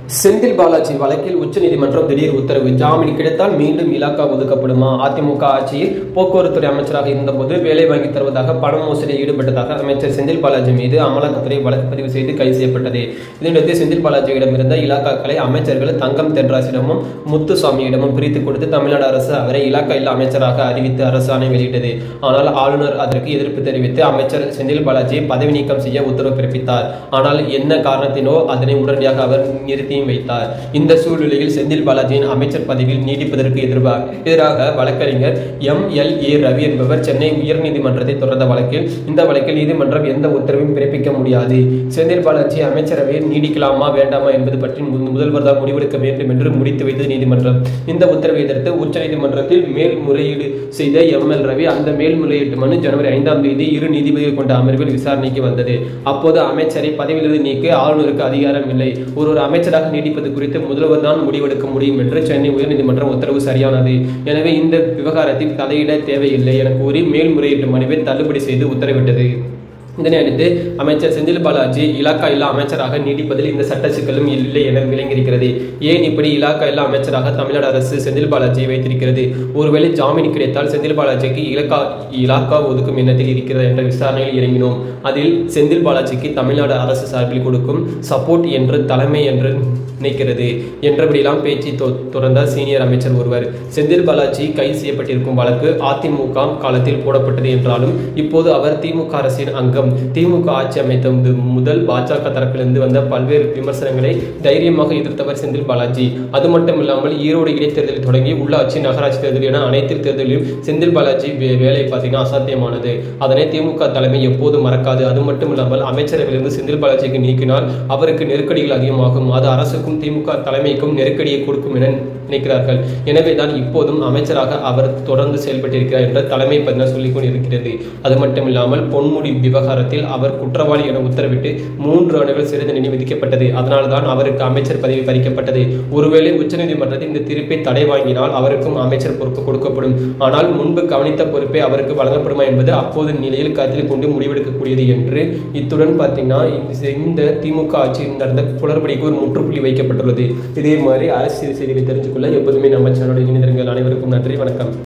செந்தில் பாலாஜி வழக்கில் உச்சநீதிமன்றம் திடீர் உத்தரவு. ஜாமீன் கிடைத்தால் மீண்டும் இலாக்கா ஒதுக்கப்படுமா? அதிமுக ஆட்சியில் போக்குவரத்துறை அமைச்சராக இருந்தபோது வேலை வாங்கி தருவதாக பண மோசடியில் ஈடுபட்டதாக அமைச்சர் செந்தில் பாலாஜி மீது அமலாக்கத்துறை வழக்கு பதிவு செய்து கைது செய்யப்பட்டது. இதனிடையே செந்தில் பாலாஜியிடமிருந்த இலாக்காக்களை அமைச்சர்கள் தங்கம் தென்ராசிடமும் முத்துசாமியிடமும் பிரித்துக் கொடுத்து தமிழ்நாடு அரசு அவரை இலாக்கா இல்ல அமைச்சராக அறிவித்து அரசாணை வெளியிட்டது. ஆனால் ஆளுநர் அதற்கு எதிர்ப்பு தெரிவித்து அமைச்சர் செந்தில் பாலாஜியை பதவி நீக்கம் செய்ய உத்தரவு பிறப்பித்தார். ஆனால் என்ன காரணத்தினோ அதனை உடனடியாக அவர் நிறுத்தி வைத்தார். இந்த சூழ்நிலையில் செந்தில் பாலாஜியின் அமைச்சர் பதவியில் நீடிப்பதற்கு எதிராக வழக்கறிஞர் MLA ரவி என்பவர் சென்னை உயர்நீதிமன்றத்தை தொடர்ந்த வழக்கில் இந்த வழக்கில் நீதிமன்றம் எந்த உத்தரவையும் பிறப்பிக்க முடியாது, செந்தில் பாலாஜி அமைச்சரவையில் நீடிக்கலாமா வேண்டாமா என்பது பற்றி முதல்வர் தான் முடிவெடுக்க வேண்டும் என்று முடித்து வைத்தது நீதிமன்றம். இந்த உத்தரவை எதிர்த்து உச்சநீதிமன்றத்தில் மேல்முறையீடு செய்த ML ரவி அந்த மேல்முறையீட்டு மனு ஜனவரி 5ஆம் தேதி இரு நீதிபதிகள் கொண்ட அமர்வில் விசாரணைக்கு வந்தது. அப்போது அமைச்சரை பதவியிலிருந்து நீக்க ஆளுநருக்கு அதிகாரம் இல்லை, ஒரு அமைச்சராக நீடிப்பது குறித்து முதல்வர் தான் முடிவெடுக்க முடியும் என்று சென்னை உயர்நீதிமன்றம் உத்தரவு சரியானது, எனவே இந்த விவகாரத்தில் தலையிட தேவையில்லை என கூறி மேல்முறையீட்டு மனுவை தள்ளுபடி செய்து உத்தரவிட்டது. இதனை அடுத்து அமைச்சர் செந்தில் பாலாஜி இலாக்கா இல்லா அமைச்சராக நீடிப்பதில் இந்த சட்ட சிக்கலும் இல்லை என விளங்கியிருக்கிறது. ஏன் இப்படி இலாக்கா இல்லா அமைச்சராக தமிழ்நாடு அரசு செந்தில் பாலாஜியை வைத்திருக்கிறது? ஒருவேளை ஜாமீன் கிடைத்தால் செந்தில் பாலாஜிக்கு இலாக்கா ஒதுக்கும் எண்ணத்தில் இருக்கிறது என்ற விசாரணையில் இறங்கினோம். அதில் செந்தில் பாலாஜிக்கு தமிழ்நாடு அரசு சார்பில் கொடுக்கும் சப்போர்ட் என்று தலைமை என்று நினைக்கிறது என்றபடியெல்லாம் பேச்சு தொடர்ந்தார் சீனியர் அமைச்சர் ஒருவர். செந்தில் பாலாஜி கைது செய்யப்பட்டிருக்கும் வழக்கு அதிமுக காலத்தில் போடப்பட்டது என்றாலும் இப்போது அவர் திமுக அரசின் அங்கம். திமுக ஆட்சி அமைத்த முதல் பாஜக தரப்பிலிருந்து வந்த பல்வேறு விமர்சனங்களை தைரியமாக எதிர்த்தவர் செந்தில் பாலாஜி. அது மட்டுமில்லாமல் ஈரோடு இடைத்தேர்தலில் தொடங்கி உள்ளாட்சி நகராட்சி தேர்தல் என அனைத்து தேர்தலிலும் செந்தில் பாலாஜி வேலை பார்த்தீங்கன்னா அசாத்தியமானது. அதனை திமுக தலைமை எப்போதும் மறக்காது. அது மட்டுமில்லாமல் அமைச்சரவையிலிருந்து செந்தில் பாலாஜிக்கு நீக்கினால் அவருக்கு நெருக்கடிகள் அதிகமாகும், அது அரசுக்கும் திமுக தலைமைக்கும் நெருக்கடியை கொடுக்கும் என நினைக்கிறார்கள். எனவேதான் இப்போதும் அமைச்சராக அவர் தொடர்ந்து செயல்பட்டிருக்கிறார் என்ற தலைமை பதினார் சொல்லிக் கொண்டிருக்கிறது. அது மட்டுமில்லாமல் பொன்முடி விவகாரத்தில் அவர் குற்றவாளி என உத்தரவிட்டு 3 ஆண்டுகள் சிறை தண்டனை விதிக்கப்பட்டது. அதனால்தான் அவருக்கு அமைச்சர் பதவி பறிக்கப்பட்டது. ஒருவேளை உச்சநீதிமன்றத்தில் இந்த தீர்ப்பை தடை வாங்கினால் அவருக்கும் அமைச்சர் பொறுப்பு கொடுக்கப்படும். ஆனால் முன்பு கவனித்த பொறுப்பை அவருக்கு வழங்கப்படுமா என்பது அப்போது நிலையில் கருத்தில் கொண்டு முடிவெடுக்கக்கூடியது என்று இத்துடன் பார்த்தீங்கன்னா இந்த திமுக ஆட்சியில் நடந்த குளறுபடிக்கு ஒரு முற்றுப்புள்ளி வைக்கப்பட்டுள்ளது. இதே மாதிரி அரசியல் செய்திகளை தெரிஞ்சுக்கொள்ள எப்போதுமே நம்ம சேனலோட இணைந்திருங்கள். அனைவருக்கும் நன்றி, வணக்கம்.